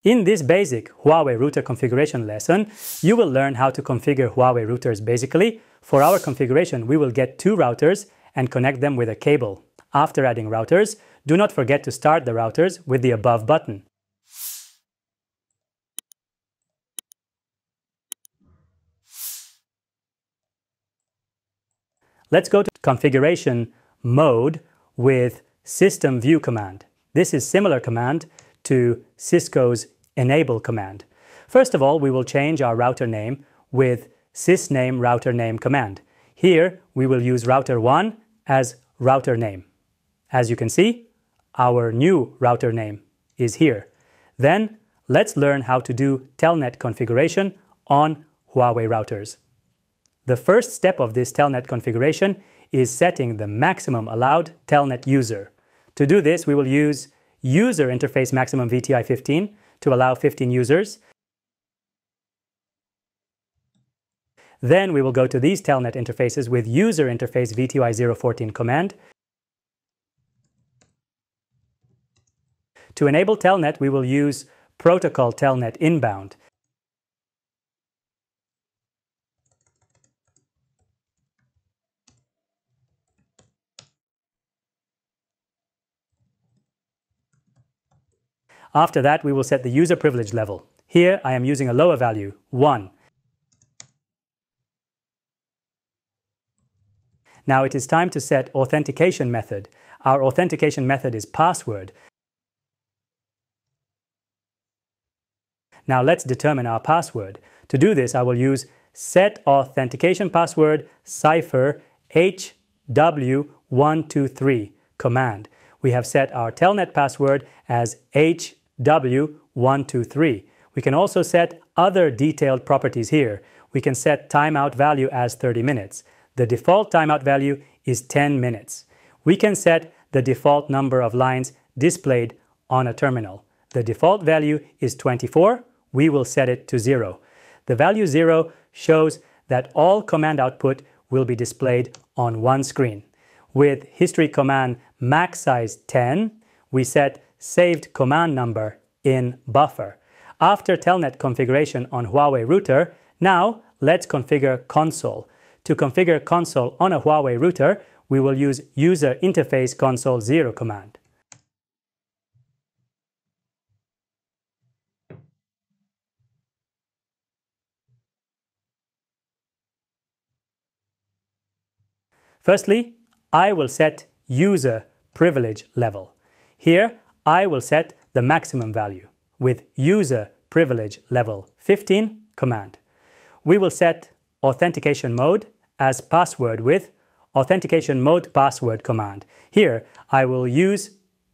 In this basic Huawei router configuration lesson, you will learn how to configure Huawei routers basically. For our configuration, we will get 2 routers and connect them with a cable. After adding routers, do not forget to start the routers with the above button. Let's go to configuration mode with system view command. This is similar command to Cisco's enable command. First of all, we will change our router name with sysname router name command. Here, we will use router 1 as router name. As you can see, our new router name is here. Then, let's learn how to do Telnet configuration on Huawei routers. The first step of this Telnet configuration is setting the maximum allowed Telnet user. To do this, we will use user interface maximum VTI 15 to allow 15 users. Then we will go to these Telnet interfaces with user interface VTI 014 command. To enable Telnet, we will use protocol Telnet inbound. After that, we will set the user privilege level. Here, I am using a lower value, 1. Now it is time to set authentication method. Our authentication method is password. Now let's determine our password. To do this, I will use set authentication password cipher hw123 command. We have set our Telnet password as hw123. We can also set other detailed properties here. We can set timeout value as 30 minutes. The default timeout value is 10 minutes. We can set the default number of lines displayed on a terminal. The default value is 24. We will set it to 0. The value 0 shows that all command output will be displayed on one screen. With history command max size 10, we set saved command number in buffer. After Telnet configuration on Huawei router, now let's configure console. To configure console on a Huawei router, we will use user interface console 0 command. Firstly, I will set user privilege level. Here, I will set the maximum value with user privilege level 15 command. We will set authentication mode as password with authentication mode password command. Here, I will use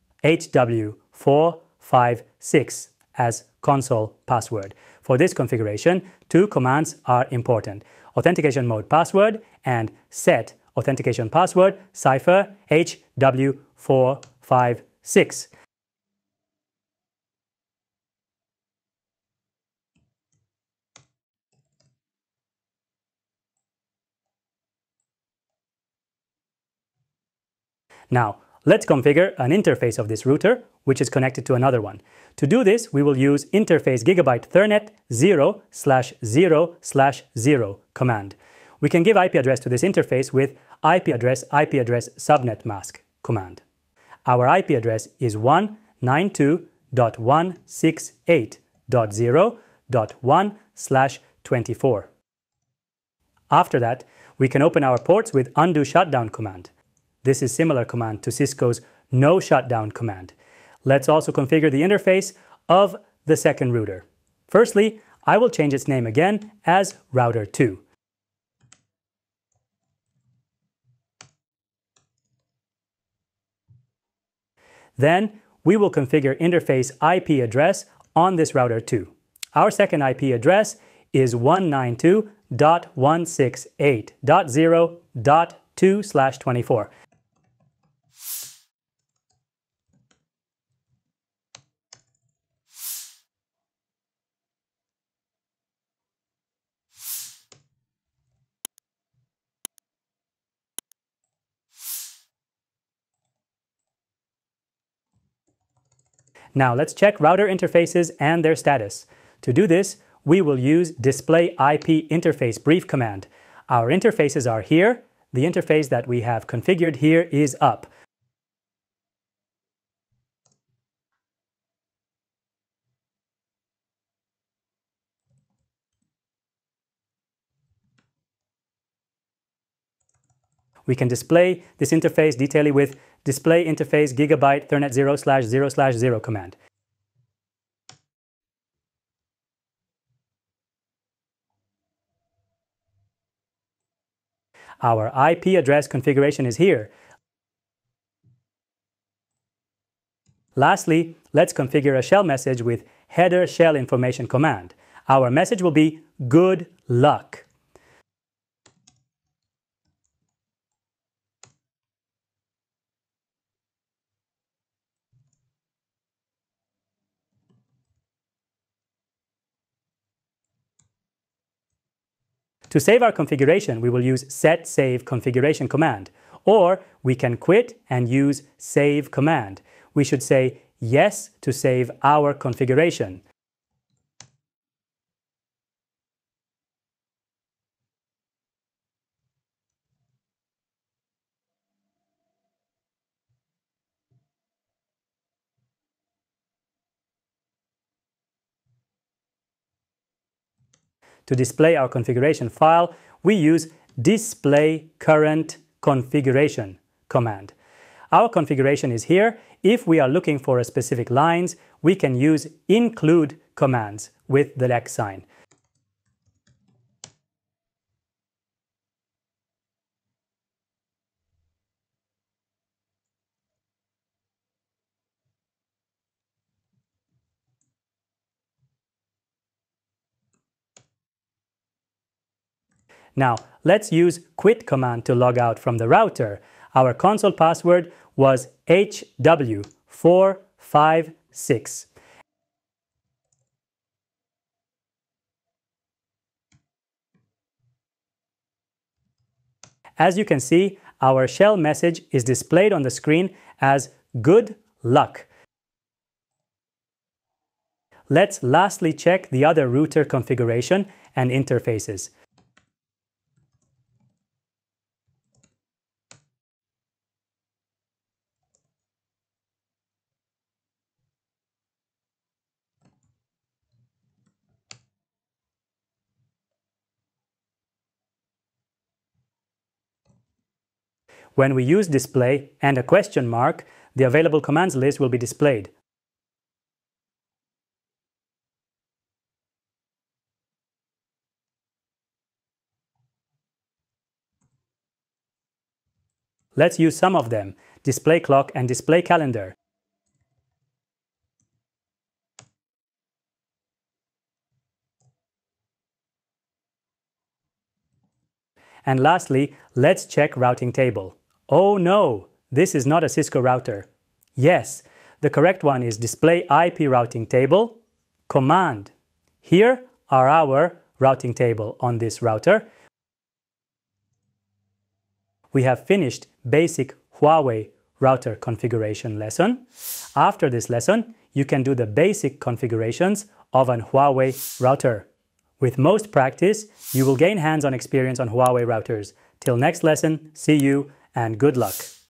hw456 as console password. For this configuration, 2 commands are important: authentication mode password and set authentication password cipher hw456. Now, let's configure an interface of this router, which is connected to another one. To do this, we will use interface gigabyte Ethernet 0/0/0 command. We can give IP address to this interface with IP address subnet mask command. Our IP address is 192.168.0.1/24. After that, we can open our ports with undo shutdown command. This is similar command to Cisco's no shutdown command. Let's also configure the interface of the second router. Firstly, I will change its name again as router 2. Then we will configure interface IP address on this router 2. Our second IP address is 192.168.0.2/24. Now let's check router interfaces and their status. To do this, we will use display IP interface brief command. Our interfaces are here. The interface that we have configured here is up. We can display this interface detailing with display interface gigabyte Telnet 0/0/0 command. Our IP address configuration is here. Lastly, let's configure a shell message with header shell information command. Our message will be good luck. To save our configuration, we will use set save configuration command, or we can quit and use save command. We should say yes to save our configuration. To display our configuration file, we use display current configuration command. Our configuration is here. If we are looking for a specific lines, we can use include commands with the X sign. Now, let's use quit command to log out from the router. Our console password was HW456. As you can see, our shell message is displayed on the screen as good luck. Let's lastly check the other router configuration and interfaces. When we use display and a question mark, the available commands list will be displayed. Let's use some of them: display clock and display calendar. And lastly, let's check routing table. Oh no, this is not a Cisco router. Yes, the correct one is display IP routing table, command. Here are our routing table on this router. We have finished basic Huawei router configuration lesson. After this lesson, you can do the basic configurations of an Huawei router. With most practice, you will gain hands-on experience on Huawei routers. Till next lesson, see you and good luck.